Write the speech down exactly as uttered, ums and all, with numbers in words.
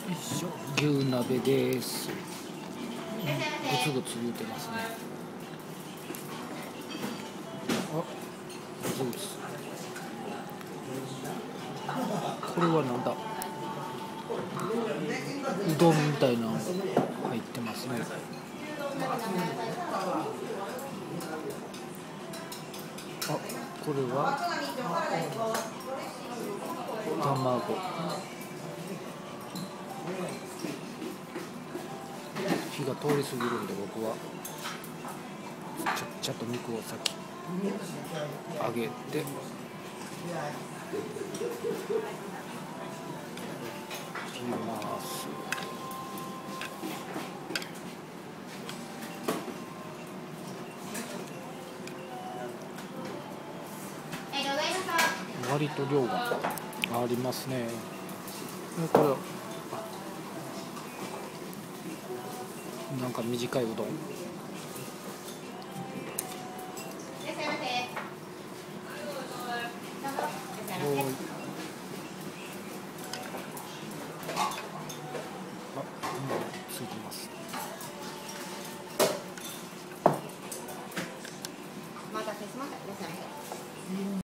いしょ、牛鍋です。グツグツ言うてますね。あ、グツグツ。これはなんだ。うどんみたいなの入ってますね。あ、これは卵。火が通り過ぎるんで、僕はちゃっちゃと肉を先揚げて、切ります。割と量がありますね。これなんか短いうどん。